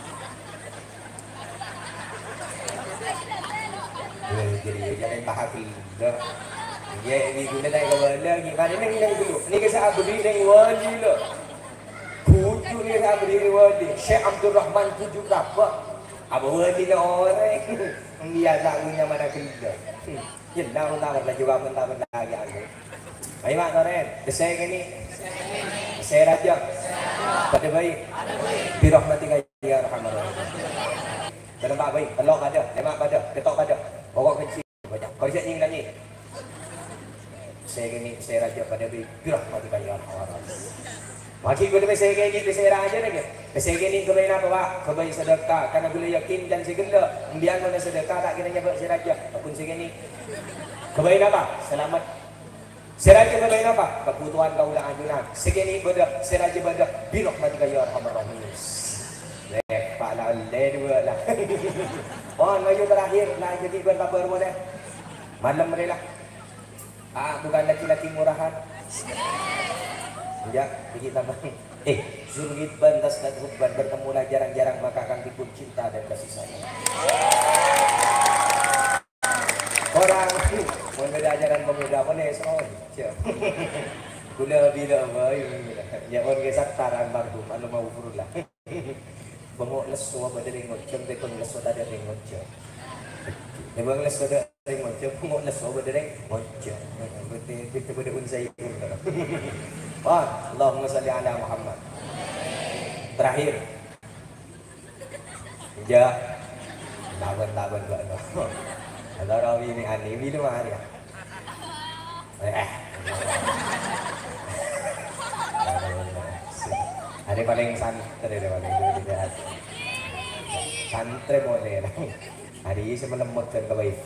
Jadi jangan bahagi. Ya ini guna naik ke bala lagi. Kan ini dulu. Ni kisah abdi dengan wali lo. Kucu ni kisah abdi dengan wali. Syekh Abdul Rahman kucu berapa? Apa wali ni orang? Dia tak punya mana kerja. Jelah pun tak pernah juga pun tak pernah lagi aku. Baik mak Toren. Kesaya ke ni? Kesaya raja. Pada baik. Birahmatika ya arhamar rahimin. Dalam tak baik. Telok ada. Lemak ada. Ketok ada. Pokok kecil. Kau siap ni lagi. Saya gini, saya raja pada birahmatika ya arhamar rahimin. Maki ko naman saya gini, saya raja lagi. Saya gini kebay na bawa, kebay sedekah. Karena boleh yakin dan segala. Biar mana sedekah tak kira nyebut saya raja. Apun saya gini. Kebay na ba? Selamat. Saya raja kebay na ba? Kebutuhan kau lah ajunan. Saya gini pada, saya raja pada birahmatika ya arhamar rahimin. Pak lah, dua lah. Oh, maju terakhir lah jadi berapa rumah dah. Malam mereka. Bukan laki-laki murahan. Ya, kita bang. Zurgit bantas dan hubban bertemulah jarang-jarang maka akan timbul cinta dan kasih sayang. Orang membeda ajaran pemuda apa nih soal? Gula bila bayu. Ya orang kisah taran marhum anu mau furullah. Bangok lesu apa dari ngocem dekon lesu ada dari ngocem. Memang lesu ada dari ngocem, bangok lesu apa dari ngocem. Betul betul unsai itu. Wah, Allahumma salli ala Muhammad. Terakhir. Ya. Lawan gua no. Ada rawi ini ani minum hari ya. Ada paling santai ada paling tidak. Santai boleh lah. Hari ini saya melemotkan ke baik.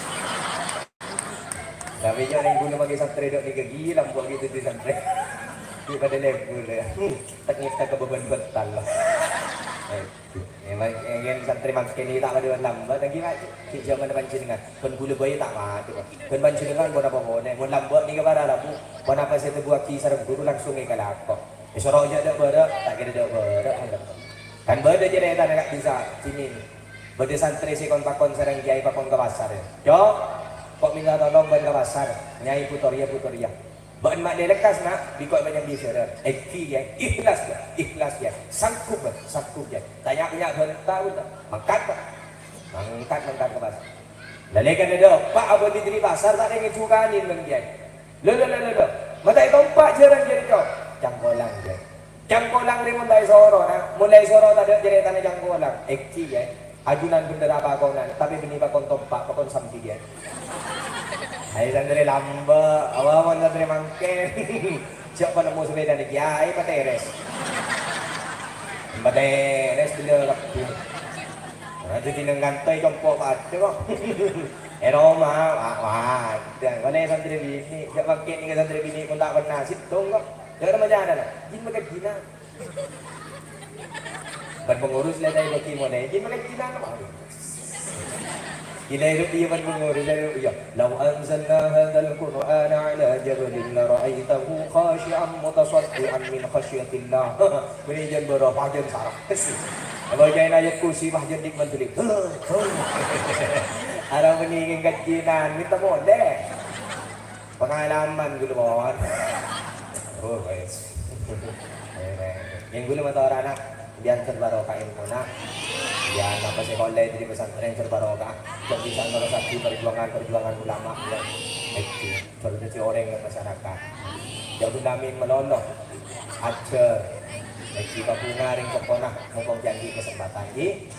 Tapi jangan yang guna bagi santai dok ni gila buat gitu di santai. Di pada level ya. Tak nyipta ke beban betal lah. Memang yang santai makin ni tak ada lambat lagi lah. Kita mana pancing dengan pun gula bayi tak mati. Pun pancing dengan pun apa pun. Pun lambat ni ke bara lah bu. Pun apa saya terbuat kisah guru langsung ke kalakok. Sorok je dak berdak, tak kira dak berdak. Kan berdak je dah tak bisa sini. Berdak santri si kon pakon sareng kiai pakon ke pasar. Jo, kok minta tolong ban ke pasar. Nyai putoria. Ban mak dia lekas nak, bikot banyak bisa dah. Eki ya, ikhlas ya. Sangkup ya. Tanya tahu tak? Mangkat ke pasar. Lalekan ada, Pak abang di pasar tak ada ngecukanin bang kiai. Lo. Mata tompak jarang jadi kau. Jangkolang rin mulai soro na. Mulai soro tadi jadi tanah jangkolang. Ekci ya. Ajunan bendera apa kau nan. Tapi bini pakon tompak, pakon sampi ya. Hai sandere lamba, awawan sandere mangke. Siapa nemu sepeda ni kiai pateres. Badai res bila laku. Ada tinang gantai kompok ada kok. Roma wah dan kalau santri bini jak pakai ni santri bini pun tak pernah situng kok. Jangan macam mana. Jin makan Cina. Pengurus lah dari baki mana. Jin makan Cina apa? Ila ru'ya man mengurus dari ru'ya. Law anzalna hadzal Qur'ana ala jabalin la ra'aitahu khashi'an mutasaddian min khasyatillah. Ini jan berapa jan sarah. Kalau jangan ayat kursi bah jan dikman tulik. Ada meningin kacinan minta model. Pengalaman dulu bawaan. Oh guys. Yang dulu mata orang anak dian serbaroka ilmu nak. Dian apa sekolah di pesantren serbaroka. Jadi sana satu perjuangan ulama yang itu terjadi orang yang masyarakat. Yang namin menolong ajar. Jika bunga ring sekolah ngomong janji kesempatan di.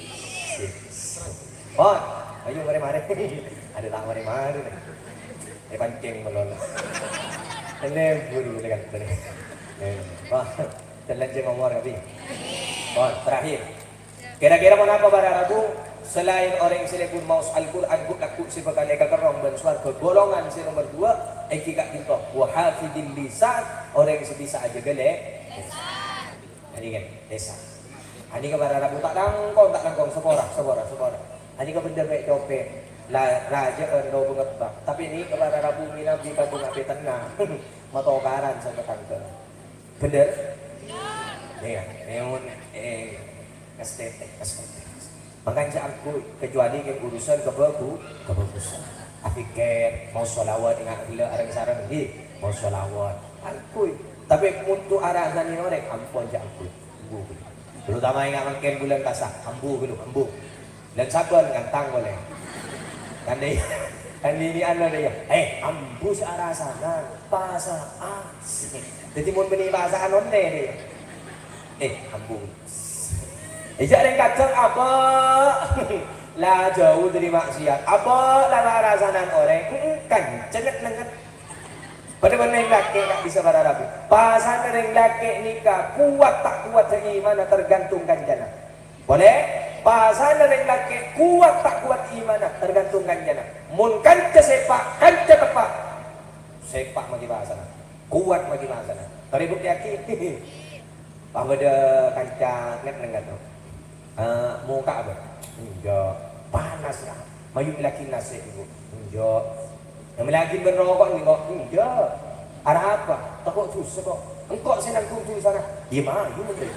Oh, ayo mari. Ada tak mari. Pancing menolong. Ini buru dekat tadi. Wah, terlanjur ngomong tapi. Oh, terakhir. Kira-kira mau apa para ragu selain orang yang selebut mau Al-Quran aku sebagai kekerong dan suarga golongan si nomor 2 ekika kita wa hafidil lisan orang yang bisa aja gele. Ini kan desa. Ini ke para ragu tak langkong sepora. Ini ke benda baik copet. Raja endo banget bang. Tapi ini kepada Rabu Mina di Bandung api tenang. Matokaran sama tangga. Bener? Iya. Neon estetik. Makanya aku kecuali ke urusan kebagusan. Apiket mau sholawat dengan gila arang sarang di mau sholawat. Aku. Tapi untuk arah zanin orang ampun je aku. Terutama yang makan bulan kasar. Ambu. Dan sabar ngantang boleh. Kan ini anda dia. Ambu searah sana pasaan. Jadi mau beli pasaan onde dia. Ambu. Jangan kacang apa? Lah jauh dari maksiat. Apa lah arah sana orang kan cenget. Pada mana yang laki tak bisa berharap. Pasangan yang laki nikah kuat tak kuat seiman tergantung kanjana. Boleh? Pasangan yang laki kuat tak kuat iman tergantung kanjana. Mun kanca sepak, kanca tepak. Sepak bagi pasangan. Kuat bagi pasangan. Teribuk yakin. Pada kanca nget tu. Muka apa? Enggak. Panas lah. Mayu laki nasi ibu. Enggak. Yang lagi berrokok ni kok enggak. Ada apa? Takut susah kok. Engkau senang kumpul sana. Dia mayu menteri.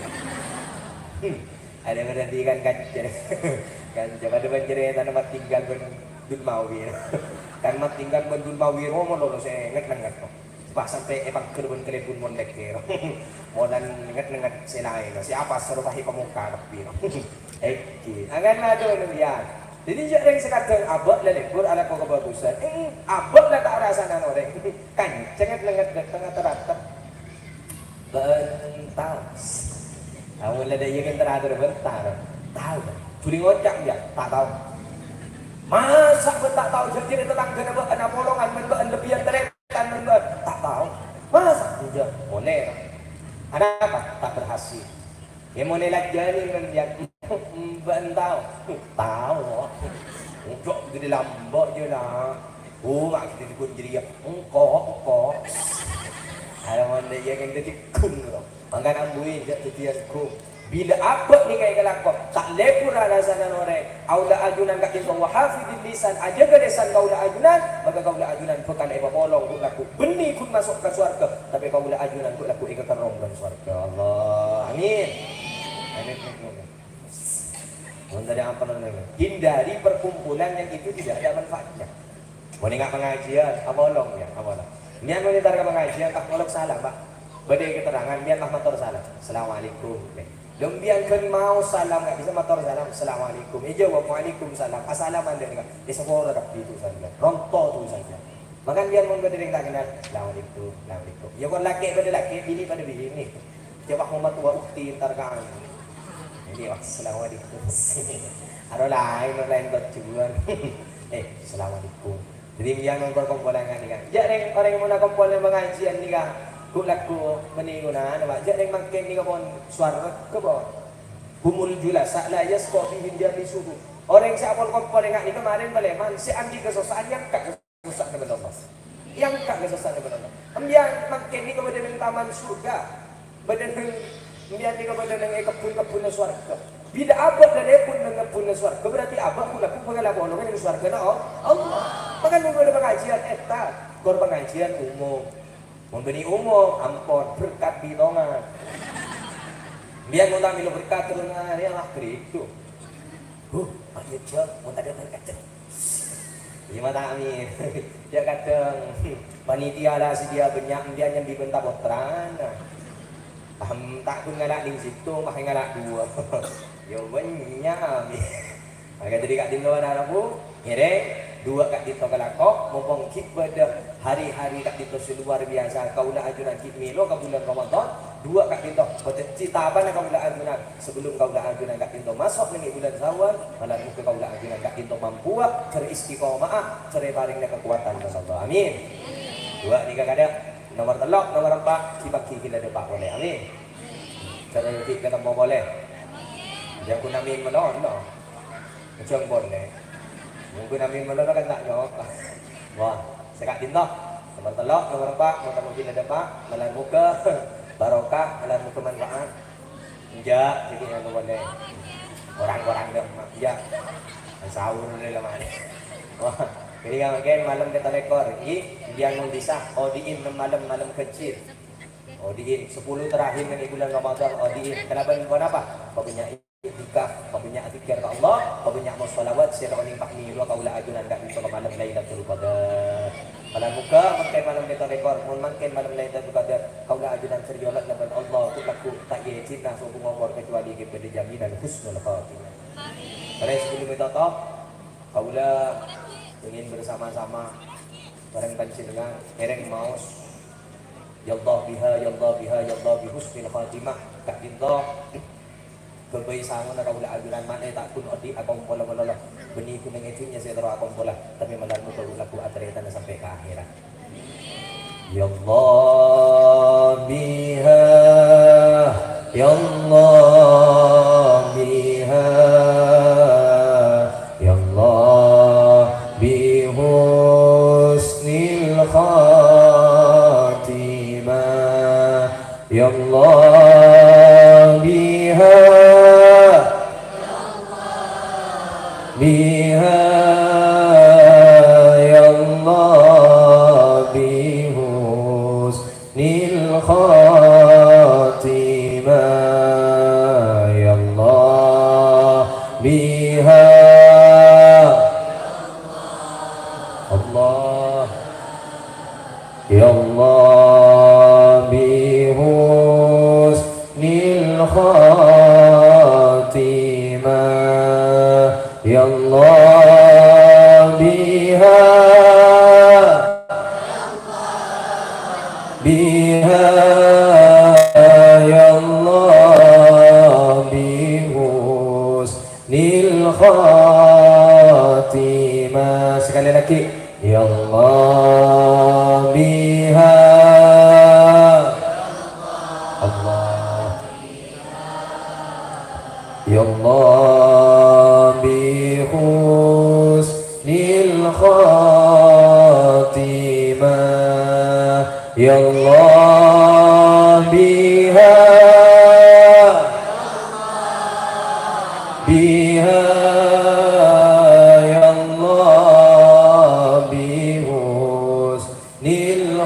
Ada berarti kan pada bercerita nama tinggal bendul mawir. Kan mat tinggal bendul mawir mau lo saya nget kok. Pas sampai ebang kerben telepon mondek kero. Modan nget selain. Siapa serupahi pemuka tapi. Agan ada lihat. Jadi jangan sekadang abad lah lekor ala kau kebagusan. Abad lah tak rasanan orang. Kan cengat lengat tengah teratap. Bentas. Awal ada yang teratur bentar. Tahu. Curi ngocak dia tak tahu. Masa pun tak tahu jadi tetangga anak polongan men lebihan teretan men tak tahu. Masa dia boleh. Ada apa? Tak berhasil. Yang mau nelak jadi menjadi bentau, tahu, untuk gede lambok je lah. Mak kita dikun jadi engkau. Ada mana yang jadi kun tu. Makan ambuin je titianku. Bila apa ni kayak kelakon, tak lepur alasan orang. Aula ajunan kat kita wahafidil lisan aja ke lisan kau dah ajunan, maka kau dah ajunan bukan eba polong untuk laku. Benih kun masuk ke surga, tapi kau dah ajunan untuk laku ikat terong dan surga. Allah, amin. Dari apa namanya? Hindari perkumpulan yang itu tidak ada manfaatnya. Mau dengar pengajian, abolong ya, abolong. Biar monitor ke pengajian, tak bolong salam, Pak. Beri keterangan, biar tak motor salam. Assalamualaikum. Biar kan mau salam, tak bisa motor salam. Assalamualaikum. Jawab waalaikumsalam. Assalamualaikum anda dengar. Dia semua orang itu saja. Rontok tu saja. Makan biar mau berdiri tak kenal. Assalamualaikum. Ya kau laki pada laki, bini pada bini. Coba Muhammad tua ukti ntar kan. Jadi assalamualaikum. Ada lain berjuang. Assalamualaikum. Jadi yang berkumpulan kan ni kan. Jangan orang yang nak kumpul dengan pengajian ni kan. Ku laku meninguna, nampak. Jangan makin ni kan suara ke bawah. humul julasa la yasqa bihim jalisuhu. Orang yang siapa kompor yang ni kemarin baleman si andi kesusahan yang kak kesusahan kepada Allah. Yang kak kesusahan kepada Allah. Ambian makin ni kepada dengan taman surga. Badan ambian ni kepada dengan kebun-kebun surga. Bila abad dan dia pun dengan kebun surga berarti abad pun aku pengalah bolong dengan surga na Allah. Makan minggu ada pengajian kor pengajian umum. Memberi umum ampun berkat bidongan. Biar mau tampil berkat turun hari lah itu. Ayo cek, mau tak ada berkat. Gimana amin? Dia kata panitia lah sedia banyak dia yang dibentak potran. Tak pun ngalak di situ, makan ngalak dua. Yo banyak amin. Maka jadi kat dinto ada aku, kira dua kat dinto kelakok, mumpung kik pada hari-hari kat dinto luar biasa. Kau nak ajunan kik milo ke bulan Ramadan, dua kat dinto. Cita apa nak kau nak ajunan sebelum kau nak ajunan kat dinto masuk ni bulan Syawal, malam muka kau nak ajunan kat dinto mampu cari istiqomah, cari baringnya kekuatan insyaallah. Amin. Dua ni kada nomor telok, nomor 4 kibaki kita depak boleh. Amin. Cara kik kata mau boleh. Dia pun amin melon no. Macam boleh. Mungkin amin melon kan tak jawab. Wah, sekat dinto. Nomor telok, nomor 4 mau tamu kita depak, malam muka barokah, malam muka manfaat. Enggak, jadi yang boleh. Orang-orang dah ya. Sahur boleh lama ni. Wah, jadi kan malam kita rekor. Dia yang bisa odiin malam-malam kecil. Odiin 10 terakhir di bulan Ramadan odiin. Kenapa? Kau punya itikaf, kau punya zikir ke Allah, kau punya musholawat sira oning pakmi lu kau la ajunan dak bisa ke malam Lailatul Qadar. Malam muka makan malam kita rekor, mun makan malam Lailatul Qadar, kau la ajunan seriolat laban Allah tu laku tak ye cinta subuh ngomor kecuali kepada jaminan husnul khatimah. Amin. Karena sebelum itu toh kau la ingin bersama-sama bareng panjenengan ereng maos ya Allah biha ya Allah biha ya Allah bi husnil khatimah kak dinto kebai sangun na kaula ajuran mana tak pun odi akong pola benih kuning itunya saya taruh akong pola tapi malam mu baru laku atreta sampai ke akhirat. Ya Allah biha ya Allah biha ya Allah bi husnil khatimah ya Allah biha biha ya Allah bi husnil khatimah ya Allah biha Allah ya Allah bi husnil khatimah ya Allah biha biha ya Allah bi husnil khatimah. Sekali lagi ya Allah biha Allah ya Allah bi husnil khatimah ya Allah biha biha ya Allah bi husnil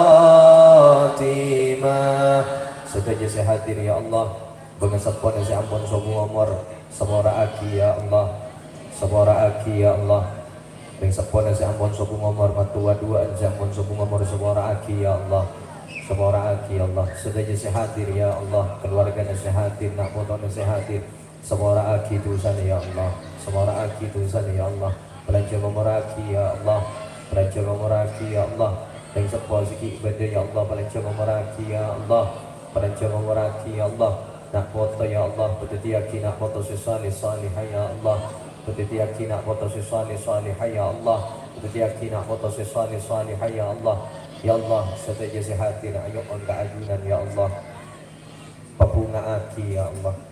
khatimah. Sedaja saya hadir ya Allah bengesapun saya ampun sobu umur semora aki ya Allah semora aki ya Allah bengesapun saya ampun sobu umur matua dua saya ampun sobu umur semora aki ya Allah semora aki ya Allah. Sedaja saya hadir ya Allah keluarga saya hadir nak foto saya hadir semora aki tulisan ya Allah semora aki tulisan ya Allah belanja memoraki ya Allah belanja memoraki ya Allah bengesapun sikit ibadah ya Allah belanja memoraki ya Allah belanja memoraki ya Allah nak foto ya Allah betul yakin nak foto salih salihah ya Allah betul yakin nak foto salih salihah ya Allah betul yakin nak foto salih salihah ya Allah ya Allah sedaja sehatin ayo on ka ajunan ya Allah babunga aki ya Allah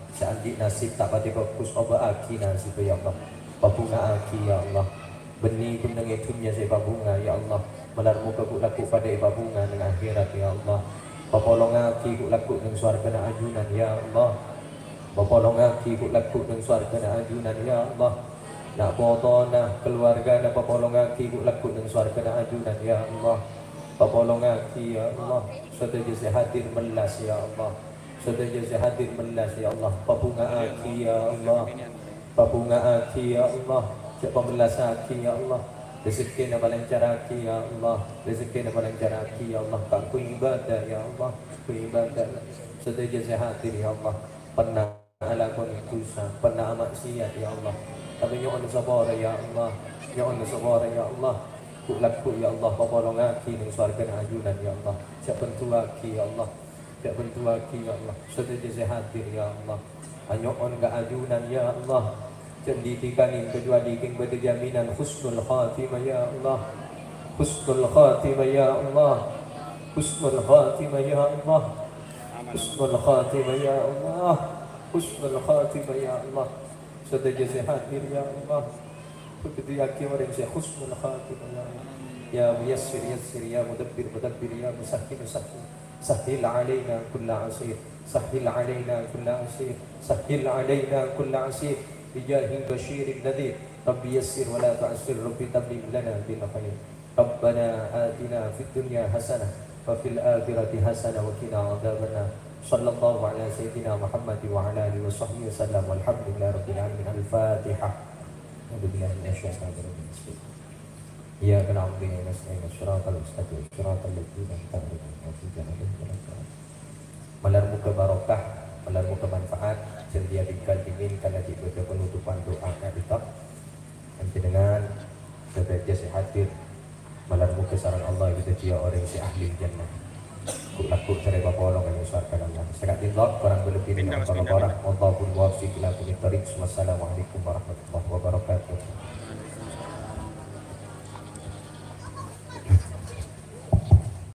seandik nasib tak pati bagus oba aki nasib ya Allah babunga aki ya Allah benih pun dengan itunya saya babunga ya Allah melar muka ku laku pada babunga dengan akhirat ya Allah papolong aki ku laku dengan suarga na ajunan ya Allah papolong aki ku laku dengan suarga na ajunan ya Allah nak boto na keluarga na papolong aki ku laku dengan suarga na ajunan ya Allah papolong aki ya Allah sedaja sehadir melas ya Allah sedaja sehadir melas ya Allah babunga aki ya Allah babunga aki ya Allah siapa melas aki ya Allah rezeki na balancar aki ya Allah rezeki na balancar aki ya Allah tak ku ibadah ya Allah ku ibadah sedaja sehadir ya Allah pernah alakon dosa pernah maksiat ya Allah tapi nyon sabar ya Allah nyon sabar ya Allah ku laku ya Allah papolong aki ning surga na ajunan ya Allah siapa bentu aki ya Allah siapa bentu aki ya Allah sedaja sehadir ya Allah anyon ga ajunan ya Allah cendidikan kedua diking pada jaminan husnul khatimah ya Allah husnul khatimah ya Allah husnul khatimah ya Allah husnul khatimah ya Allah husnul khatimah ya Allah sedaja sehadir ya Allah begitu yakin orang saya husnul khatimah ya Allah ya muyassir yassir ya mudabbir mudabbir ya musahhil musahhil sahhil alaina kulla asir sahhil alaina kulla asir sahhil alaina kulla asir بجاه بشير النذير ربي يسر ولا تعسر ربي تمم لنا بالخير ربنا آتنا في الدنيا حسنة وفي الآخرة حسنة وقنا عذاب النار صلى الله على سيدنا محمد وعلى آله وصحبه وسلم والحمد لله رب العالمين الفاتحة أعوذ بالله من الشيطان الرجيم إياك نعبد وإياك نستعين صراط المستقيم صراط الذين أنعمت عليهم غير المغضوب malar muka barokah malar muka manfaat sedia tinggal dingin karena dibaca penutupan doa kita dengan sebagai sehadir malar muka sarang Allah kita dia orang si ahli jannah laku dari bapolong yang usarkan Allah sekat dinlok kurang berlebih minum para barah Allahul wafik ila kulit tarik wassalamualaikum warahmatullahi